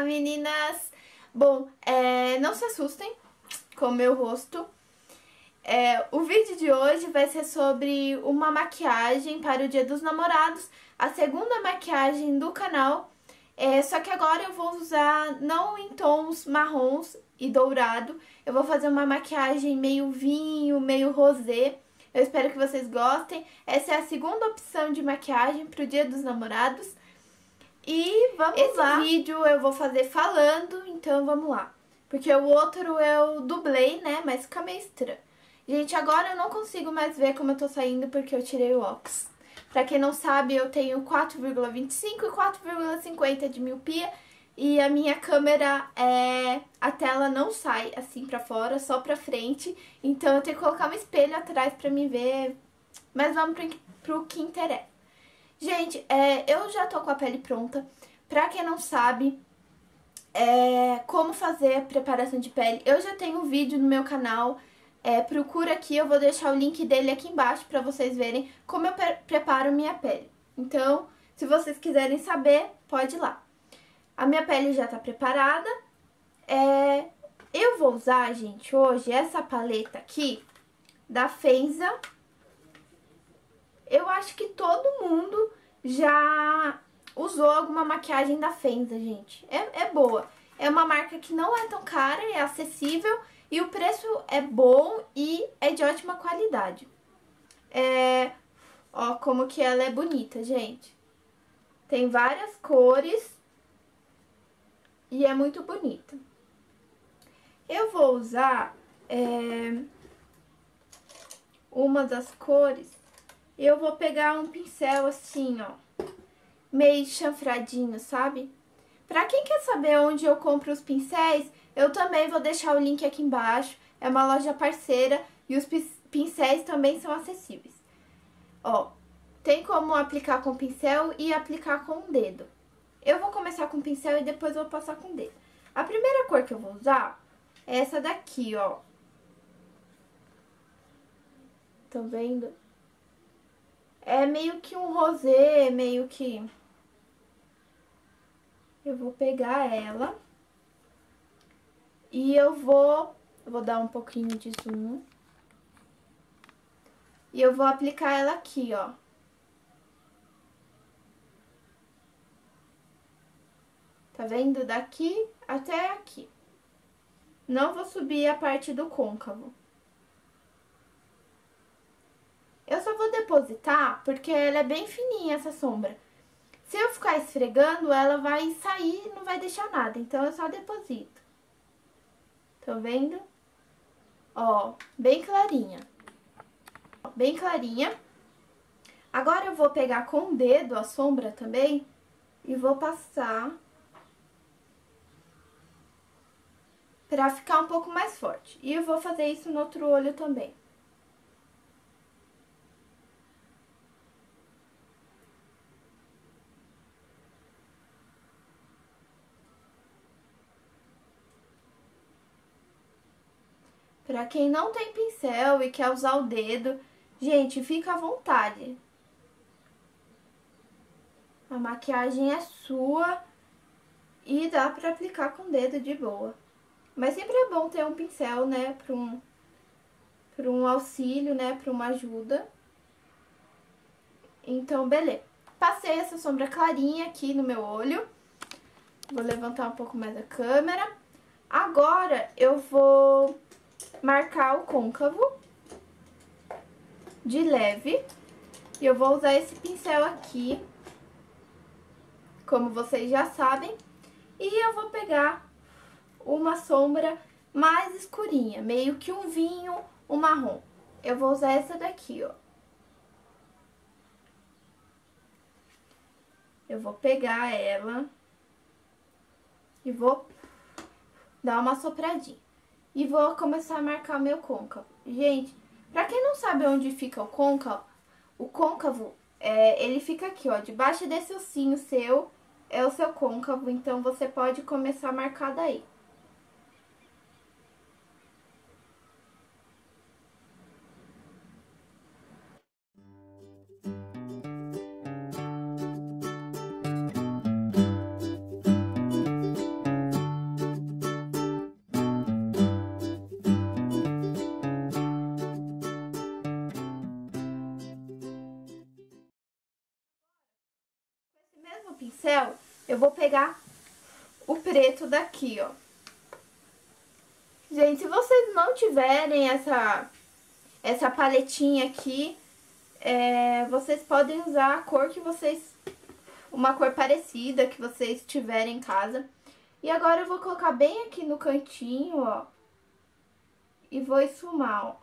meninas! Bom, não se assustem com o meu rosto. O vídeo de hoje vai ser sobre uma maquiagem para o Dia dos Namorados, a segunda maquiagem do canal. Só que agora eu vou usar não em tons marrons e dourado, eu vou fazer uma maquiagem meio vinho, meio rosé. Eu espero que vocês gostem. Essa é a segunda opção de maquiagem para o Dia dos Namorados. E vamos lá. Esse vídeo eu vou fazer falando, então vamos lá. Porque o outro eu dublei, né, mas fica meio estranho. Gente, agora eu não consigo mais ver como eu tô saindo porque eu tirei o óculos. Pra quem não sabe, eu tenho 4,25 e 4,50 de miopia. E a minha câmera, a tela não sai assim pra fora, só pra frente. Então eu tenho que colocar um espelho atrás pra me ver. Mas vamos pro que interessa. Gente, eu já tô com a pele pronta. Pra quem não sabe como fazer a preparação de pele, eu já tenho um vídeo no meu canal. Procura aqui, eu vou deixar o link dele aqui embaixo pra vocês verem como eu preparo minha pele. Então, se vocês quiserem saber, pode ir lá. A minha pele já tá preparada. Eu vou usar, gente, hoje essa paleta aqui da Fenza. Eu acho que todo mundo já usou alguma maquiagem da Fenza, gente. É boa. É uma marca que não é tão cara, é acessível e o preço é bom e é de ótima qualidade. Ó como que ela é bonita, gente. Tem várias cores e é muito bonita. Eu vou usar uma das cores. Eu vou pegar um pincel assim, ó, meio chanfradinho, sabe? Pra quem quer saber onde eu compro os pincéis, eu também vou deixar o link aqui embaixo. É uma loja parceira e os pincéis também são acessíveis. Ó, tem como aplicar com pincel e aplicar com o dedo. Eu vou começar com pincel e depois vou passar com o dedo. A primeira cor que eu vou usar é essa daqui, ó. Estão vendo? É meio que um rosé, meio que... Eu vou pegar ela e eu vou dar um pouquinho de zoom. E eu vou aplicar ela aqui, ó. Tá vendo? Daqui até aqui. Não vou subir a parte do côncavo. Eu só vou depositar porque ela é bem fininha, essa sombra. Se eu ficar esfregando, ela vai sair e não vai deixar nada. Então, eu só deposito. Tô vendo? Ó, bem clarinha. Bem clarinha. Agora, eu vou pegar com o dedo a sombra também e vou passar pra ficar um pouco mais forte. E eu vou fazer isso no outro olho também. Pra quem não tem pincel e quer usar o dedo, gente, fica à vontade. A maquiagem é sua e dá pra aplicar com o dedo de boa. Mas sempre é bom ter um pincel, né, pra um auxílio, né, pra uma ajuda. Então, beleza. Passei essa sombra clarinha aqui no meu olho. Vou levantar um pouco mais a câmera. Agora, eu vou marcar o côncavo de leve. E eu vou usar esse pincel aqui, como vocês já sabem. E eu vou pegar uma sombra mais escurinha, meio que um vinho, um marrom. Eu vou usar essa daqui, ó. Eu vou pegar ela e vou dar uma sopradinha. E vou começar a marcar o meu côncavo. Gente, pra quem não sabe onde fica o côncavo, ele fica aqui, ó, debaixo desse ossinho seu, é o seu côncavo, então você pode começar a marcar daí. pincel, eu vou pegar o preto daqui, ó. Gente, se vocês não tiverem essa paletinha aqui, vocês podem usar a cor que vocês... uma cor parecida que vocês tiverem em casa. E agora eu vou colocar bem aqui no cantinho, ó. E vou esfumar, ó.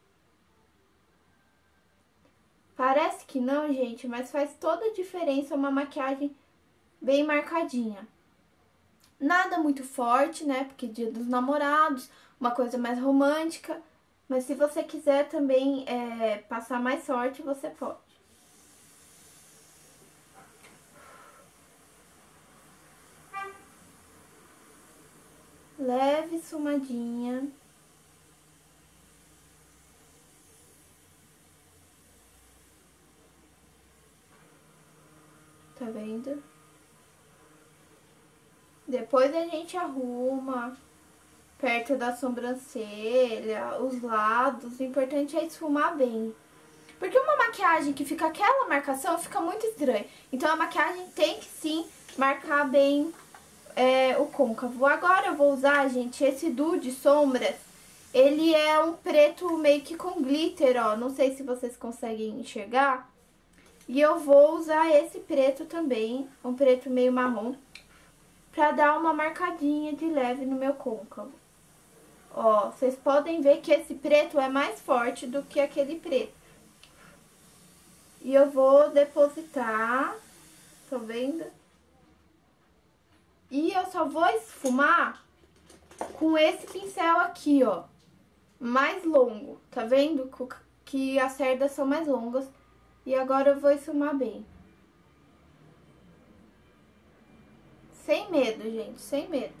Parece que não, gente, mas faz toda a diferença uma maquiagem bem marcadinha. Nada muito forte, né? Porque Dia dos Namorados, uma coisa mais romântica. Mas se você quiser também passar mais sorte, você pode. Leve esfumadinha. Tá vendo? Depois a gente arruma perto da sobrancelha, os lados. O importante é esfumar bem. Porque uma maquiagem que fica aquela marcação fica muito estranha. Então a maquiagem tem que sim marcar bem o côncavo. Agora eu vou usar, gente, esse duo de sombras. Ele é um preto meio que com glitter, ó. Não sei se vocês conseguem enxergar. E eu vou usar esse preto também, um preto meio marrom, pra dar uma marcadinha de leve no meu côncavo. Ó, vocês podem ver que esse preto é mais forte do que aquele preto. E eu vou depositar, tá vendo? E eu só vou esfumar com esse pincel aqui, ó, mais longo, tá vendo? Que as cerdas são mais longas. E agora eu vou esfumar bem. Sem medo, gente, sem medo.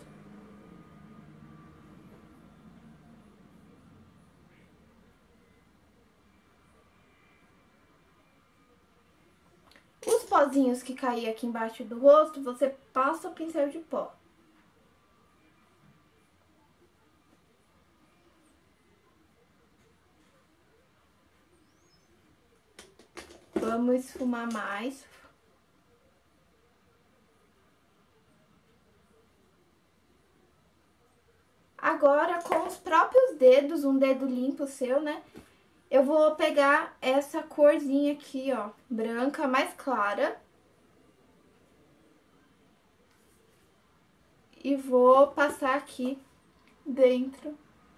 Os pozinhos que caem aqui embaixo do rosto, você passa o pincel de pó. Vamos esfumar mais. Agora, com os próprios dedos, um dedo limpo seu, né? Eu vou pegar essa corzinha aqui, ó, branca, mais clara. E vou passar aqui dentro.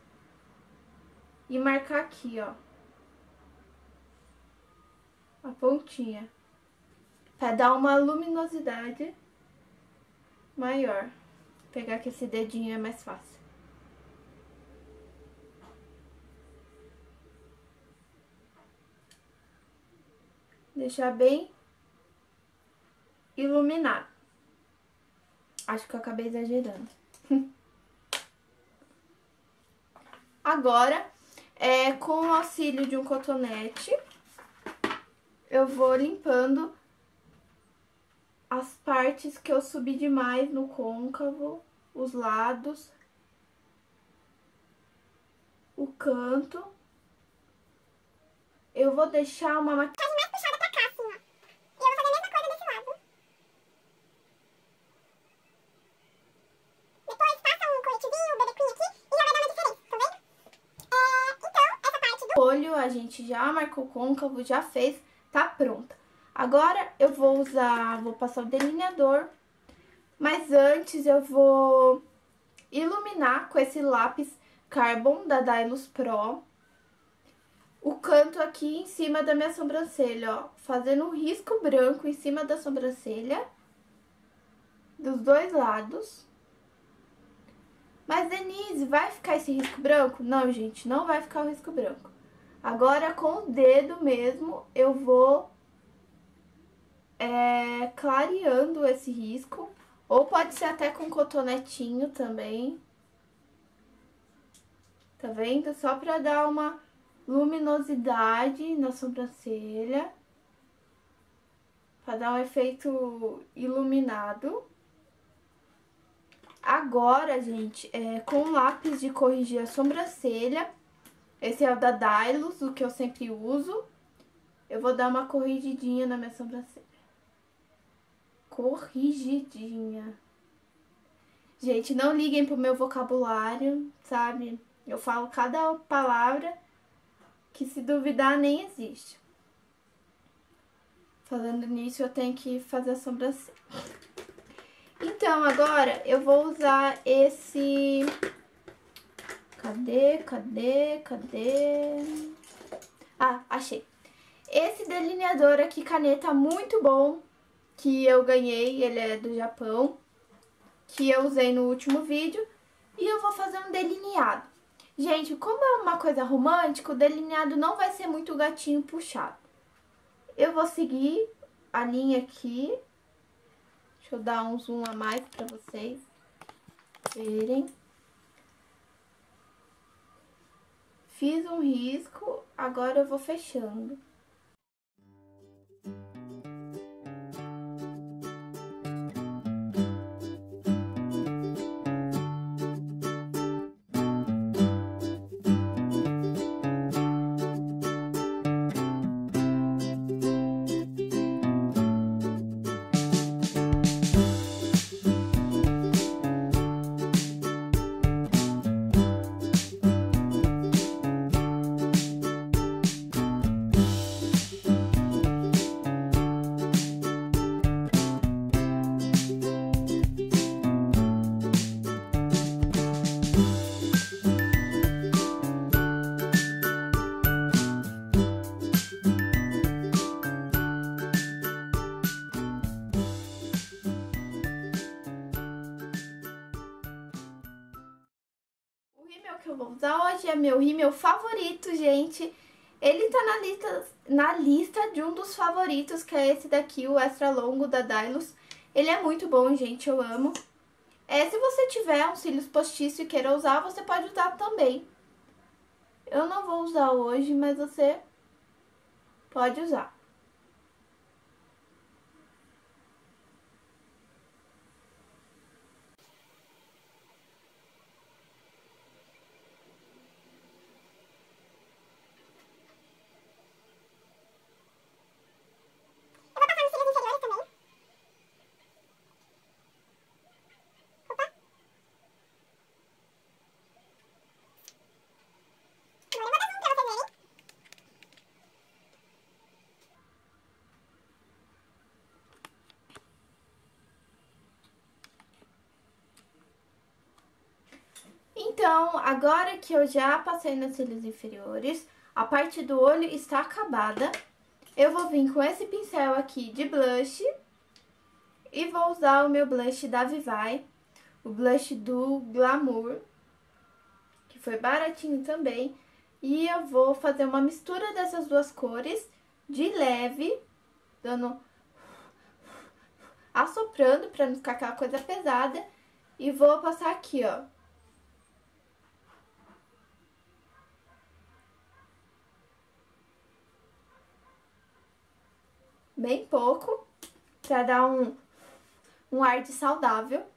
E marcar aqui, ó. A pontinha. Pra dar uma luminosidade maior. Vou pegar que esse dedinho é mais fácil. Deixar bem iluminado. Acho que eu acabei exagerando. Agora, com o auxílio de um cotonete, eu vou limpando as partes que eu subi demais no côncavo, os lados, o canto. Eu vou deixar uma maquiagem mais puxada pra cá, assim, ó. E eu vou fazer a mesma coisa desse lado. Depois passa um corretivinho, o BB Cream aqui, e já vai dar uma diferença, tá vendo? Então, essa parte do olho a gente já marcou o côncavo, já fez, tá pronta. Agora eu vou passar o delineador, mas antes eu vou iluminar com esse lápis Carbon da Dylos Pro o canto aqui em cima da minha sobrancelha, ó, fazendo um risco branco em cima da sobrancelha, dos dois lados. Mas, Denise, vai ficar esse risco branco? Não, gente, não vai ficar o risco branco. Agora, com o dedo mesmo, eu vou clareando esse risco. Ou pode ser até com cotonetinho também. Tá vendo? Só pra dar uma luminosidade na sobrancelha. Pra dar um efeito iluminado. Agora, gente, com o lápis de corrigir a sobrancelha. Esse é o da Dylos, o que eu sempre uso. Eu vou dar uma corrigidinha na minha sobrancelha. corrigidinha. Gente, não liguem pro meu vocabulário, sabe? Eu falo cada palavra que, se duvidar, nem existe. Falando nisso, eu tenho que fazer a sobrancelha. Então, agora eu vou usar esse... Cadê? Ah, achei. Esse delineador aqui, caneta, muito bom, que eu ganhei, ele é do Japão, que eu usei no último vídeo, e eu vou fazer um delineado. Gente, como é uma coisa romântica, o delineado não vai ser muito gatinho puxado. Eu vou seguir a linha aqui. Deixa eu dar um zoom a mais pra vocês verem. Fiz um risco, agora eu vou fechando. O rímel que eu vou usar hoje é meu rímel favorito, gente. Ele tá na lista de um dos favoritos, que é esse daqui, o Extra Longo da Dylos. Ele é muito bom, gente, eu amo. Se você tiver uns cílios postiços e queira usar, você pode usar também. Eu não vou usar hoje, mas você pode usar. Então, agora que eu já passei nos cílios inferiores, a parte do olho está acabada. Eu vou vir com esse pincel aqui de blush e vou usar o meu blush da Vivai, o blush do Glamour, que foi baratinho também. E eu vou fazer uma mistura dessas duas cores de leve, assoprando pra não ficar aquela coisa pesada. E vou passar aqui, ó. Bem pouco, pra dar um ar de saudável.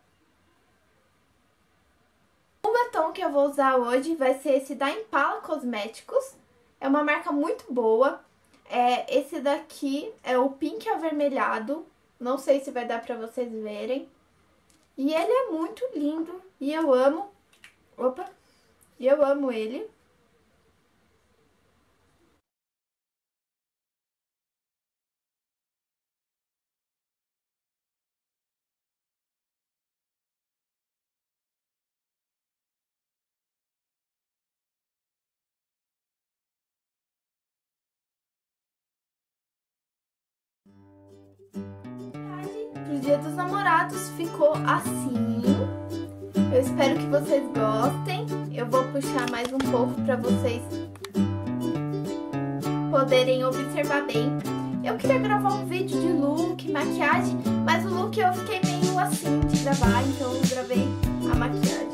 O batom que eu vou usar hoje vai ser esse da Impala Cosméticos. É uma marca muito boa. Esse daqui é o Pink Avermelhado. Não sei se vai dar pra vocês verem. E ele é muito lindo e eu amo. Opa! E eu amo ele. Pro Dia dos Namorados ficou assim. Eu espero que vocês gostem. Eu vou puxar mais um pouco pra vocês poderem observar bem. Eu queria gravar um vídeo de look, maquiagem, mas o look eu fiquei meio assim de gravar, então eu gravei a maquiagem.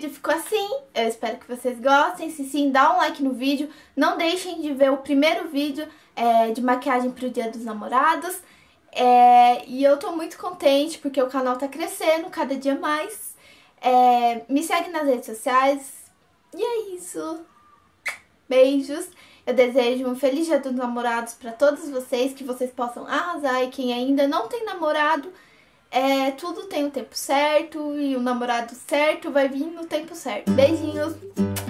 vídeo ficou assim. Eu espero que vocês gostem. Se sim, dá um like no vídeo. Não deixem de ver o primeiro vídeo de maquiagem pro Dia dos Namorados. E eu tô muito contente porque o canal tá crescendo cada dia mais. Me segue nas redes sociais. E é isso. Beijos. Eu desejo um feliz Dia dos Namorados pra todos vocês, que vocês possam arrasar. E quem ainda não tem namorado, tudo tem o tempo certo e o namorado certo vai vir no tempo certo. Beijinhos!